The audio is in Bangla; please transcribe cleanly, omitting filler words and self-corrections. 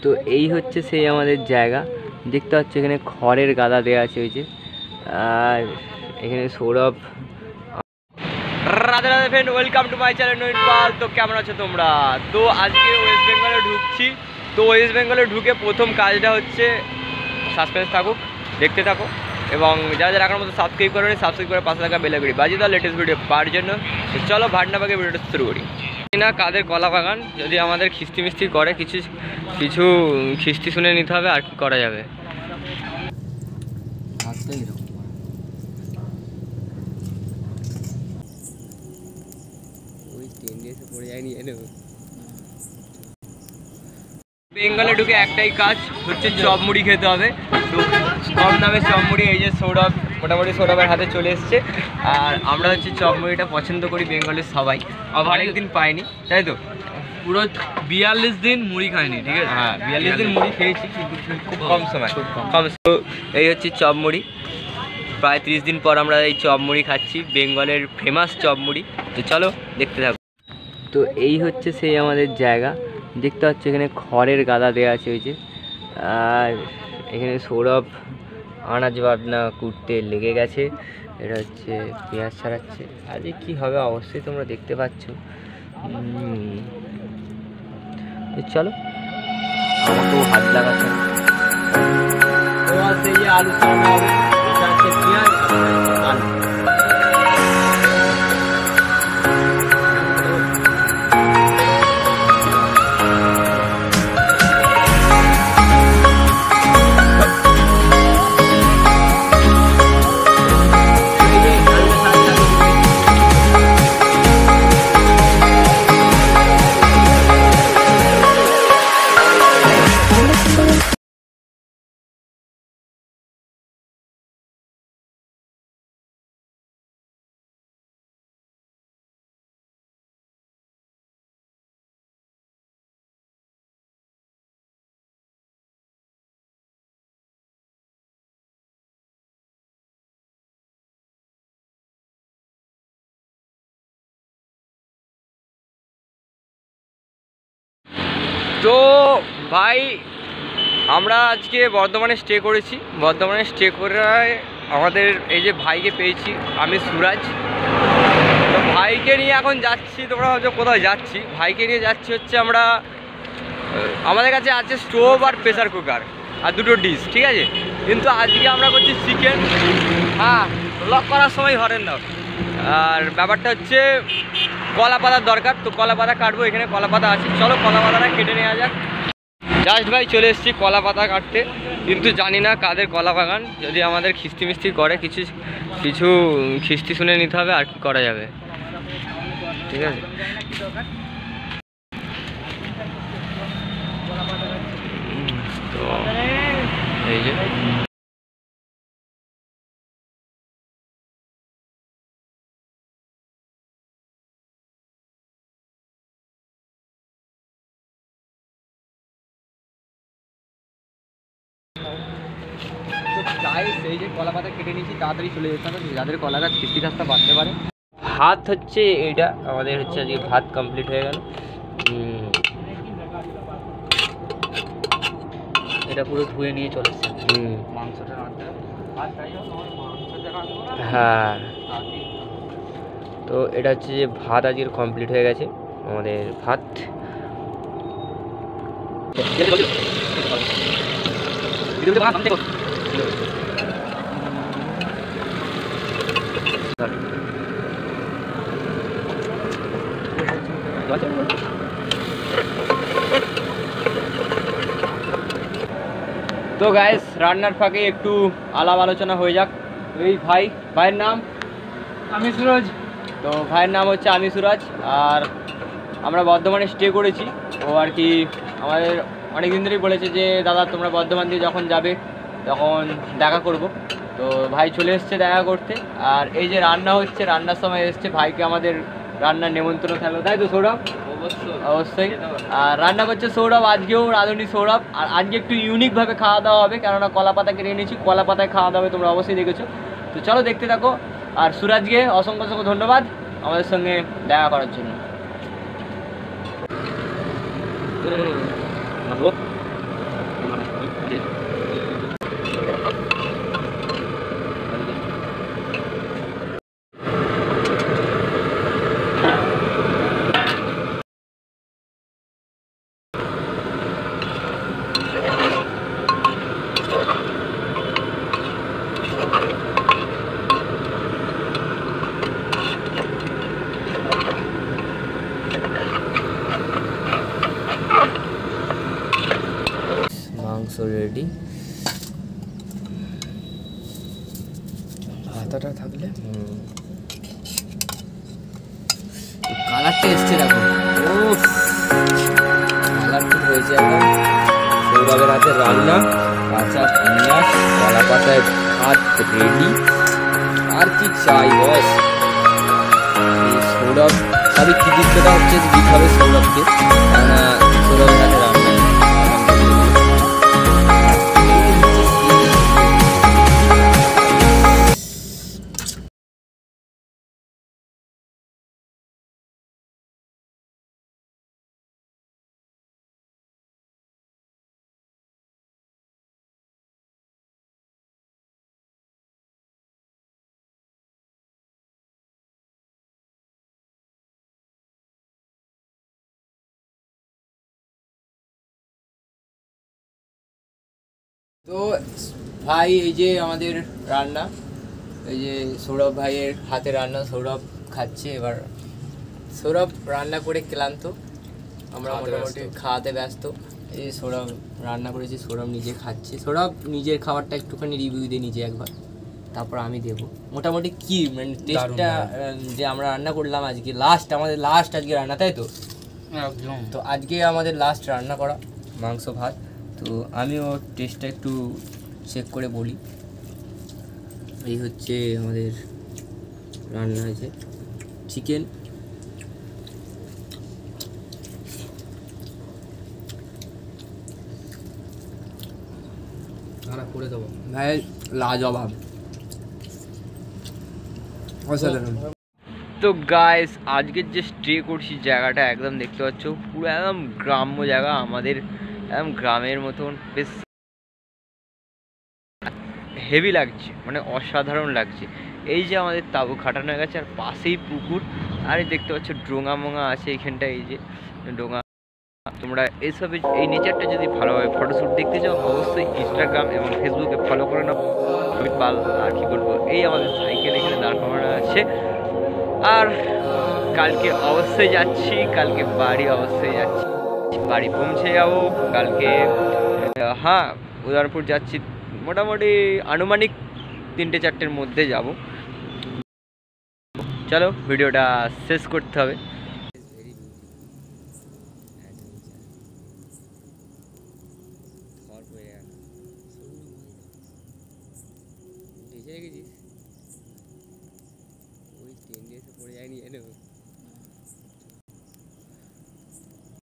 তো এই হচ্ছে সেই আমাদের জায়গা, দেখতে পাচ্ছ এখানে খড়ের গাদা দেওয়া আছে হয়েছে। আর এখানে Sourav. Radhe Radhe friend, welcome to my channel Nayan Pal. তো কেমন আছো তোমরা? তো আজকে ওয়েস্ট বেঙ্গলে ঢুকছি। তো ওয়েস্ট বেঙ্গলে ঢুকে প্রথম কাজটা হচ্ছে, সাসপেন্স থাকুক, দেখতে থাকো, এবং যারা যারা এখনো মতো সাবস্ক্রাইব করেনি সাবস্ক্রাইব করে পাশে থাকা বেল আইকনটি বাজিয়ে দাও লেটেস্ট ভিডিও পাওয়ার জন্য। তো চলো ভাটনা পাকে ভিডিওটা শুরু করি। না কাদের কলা বাগান, যদি আমাদের খিস্তি মিস্তি করে কিছু কিছু খিস্তি শুনে নিতে হবে, আর কি করা যাবে। বেঙ্গলে ঢুকে একটাই কাজ হচ্ছে চপ মুড়ি খেতে হবে। তো কম দামে চপ মুড়ি, এই যে সৌরভ, মোটামুটি সৌরভের হাতে চলে এসছে। আর আমরা হচ্ছে চপ মুড়িটা পছন্দ করি বেঙ্গলের সবাই, অনেকদিন পাইনি, তাই তো? পুরো 42 দিন মুড়ি খাইনি, ঠিক আছে? হ্যাঁ, 42 দিন মুড়ি খেয়েছি, কিন্তু খুব কম সময়, কম। তো এই হচ্ছে চপ মুড়ি, প্রায় 30 দিন পর আমরা এই চপ মুড়ি খাচ্ছি, বেঙ্গলের ফেমাস চপ মুড়ি। তো চলো দেখতে থাকো। তো এই হচ্ছে সেই আমাদের জায়গা, দেখতে পাচ্ছ এখানে খড়ের গাদা দেওয়া আছে হয়েছে। আর এখানে সৌরভ আনাজ বাটনা কুটতে লেগে গেছে। এটা হচ্ছে পেঁয়াজ ছাড়াচ্ছে। আজকে কী হবে অবশ্যই তোমরা দেখতে পাচ্ছ। চলো, আমাকেও হাত লাগাচ্ছে। আলু ছাড়ানো হবে, পেঁয়াজ আলু। তো ভাই, আমরা আজকে বর্ধমানে স্টে করেছি। বর্ধমানে স্টে করে আমাদের এই যে ভাইকে পেয়েছি, আমি সুরাজ। তো ভাইকে নিয়ে এখন যাচ্ছি, তোমরা হয়তো কোথাও যাচ্ছি, ভাইকে নিয়ে যাচ্ছি হচ্ছে আমরা, আমাদের কাছে আছে স্টোভ আর প্রেসার কুকার আর দুটো ডিশ, ঠিক আছে? কিন্তু আজকে আমরা করছি চিকেন। হ্যাঁ, লক করার সময় হরেন দাও। আর ব্যাপারটা হচ্ছে কলা পাতার দরকার, তো কলা পাতা কাটবো, এখানে কলা পাতা আছে। চলো কলা পাতাটা কেটে নেওয়া যাক। জাস্ট ভাই চলে এসেছি কলা পাতা কাটতে, কিন্তু জানি না কাদের কলা বাগান, যদি আমাদের খিস্তি মিস্তি করে কিছু কিছু খিস্তি শুনে নিতে হবে, আর কি করা যাবে, ঠিক আছে? তো এই যে এই যে কলা পাতা কেটে নিয়েছি, তাড়াতাড়ি চলে যেতে হবে যাদের কলা গাছ খিস্তি গাছটা বাড়তে পারে। ভাত হচ্ছে এইটা আমাদের হচ্ছে আজকে ভাত কমপ্লিট হয়ে গেল। এটা পুরো ধুয়ে নিয়ে চলে এসছে মাংসটা রাখতে। হ্যাঁ, তো এটা হচ্ছে যে ভাত আজকের কমপ্লিট হয়ে গেছে আমাদের ভাত। তো গাইস, রান্নার ফাঁকে একটু আলাপ আলোচনা হয়ে যাক। এই ভাইয়ের নাম আমি সুরজ। তো ভাইয়ের নাম হচ্ছে আমি সুরাজ। আর আমরা বর্ধমানে স্টে করেছি। ও আর কি আমাদের অনেক দিন ধরেই বলেছে যে দাদা তোমরা বর্ধমান দিয়ে যখন যাবে তখন দেখা করব। তো ভাই চলে এসছে দেখা করতে। আর এই যে রান্না হচ্ছে, রান্নার সময় এসছে, ভাইকে আমাদের রান্নার নেমন্ত্রণ থাকলো, তাই তো সৌরভ? অবশ্যই। আর রান্না করছে সৌরভ, আজকেও রাঁধুনি সৌরভ। আর আজকে একটু ইউনিকভাবে খাওয়া দাওয়া হবে, কেননা কলা পাতা কেটে নিয়েছি, কলা পাতায় খাওয়া দাওয়া হবে, তোমরা অবশ্যই দেখেছো। তো চলো দেখতে থাকো। আর সুরাজকে অসংখ্য অসংখ্য ধন্যবাদ আমাদের সঙ্গে দেখা করার জন্য। মাংস রেডি। ভাতাটা থাকলে কালারটা এসছে দেখো, ও কালার খুব হয়েছে একদম। সৌরভের হাতে রান্না, কাঁচা পেঁয়াজ, কলা পাতায় ভাত রেডি। আর কি চাই বস। সৌরভ খালি কৃতিত্বটা হচ্ছে দিতে হবে সৌরভকে, কেননা সৌরভের হাতে রান্না। তো ভাই এই যে আমাদের রান্না, এই যে সৌরভ ভাইয়ের হাতে রান্না, সৌরভ খাচ্ছে। এবার সৌরভ রান্না করে ক্লান্ত, আমরা মোটামুটি খাওয়াতে ব্যস্ত। এই সৌরভ রান্না করেছি, সৌরভ নিজে খাচ্ছে। সৌরভ নিজের খাবারটা একটুখানি রিভিউ দিয়ে নিজে একবার, তারপর আমি দেবো। মোটামুটি কি মানে টেস্টটা যে আমরা রান্না করলাম আজকে, আমাদের লাস্ট আজকে রান্না, তাই তো? একদম। তো আজকে আমাদের লাস্ট রান্না করা মাংস ভাত। তো আমিও টেস্টটা একটু চেক করে বলি। এই হচ্ছে আমাদের রান্না হয়েছে চিকেন, করে দেবো ভাই লাজবাব, অসাধারণ। তো গাইস আজকের যে স্টে করছি জায়গাটা একদম দেখতে পাচ্ছ, পুরো একদম গ্রাম্য জায়গা, আমাদের একদম গ্রামের মতন, বেশ হেভি লাগছে, মানে অসাধারণ লাগছে। এই যে আমাদের তাঁবু খাটানো হয়ে গেছে, আর পাশেই পুকুর, আর এই দেখতে পাচ্ছ ডোঙা মোঙা আছে এইখানটা, এই যে ডোঙা। তোমরা এইসবে এই নেচারটা যদি ভালোভাবে ফটোশ্যুট দেখতে চাও, অবশ্যই ইনস্টাগ্রাম এবং ফেসবুকে ফলো করে নাও। আমি পাল আর কি বলবো, এই আমাদের সাইকেল এখানে দাঁড় করানো আছে। আর কালকে অবশ্যই যাচ্ছি, কালকে বাড়ি অবশ্যই যাচ্ছি, বাড়ি পৌঁছে যাবো কালকে। হ্যাঁ, উদয়পুর যাচ্ছি, মোটামুটি আনুমানিক 3-4টের মধ্যে যাব। চলো ভিডিওটা শেষ করতে হবে। ওই ট্রেন এসে পড়ে যায়নি,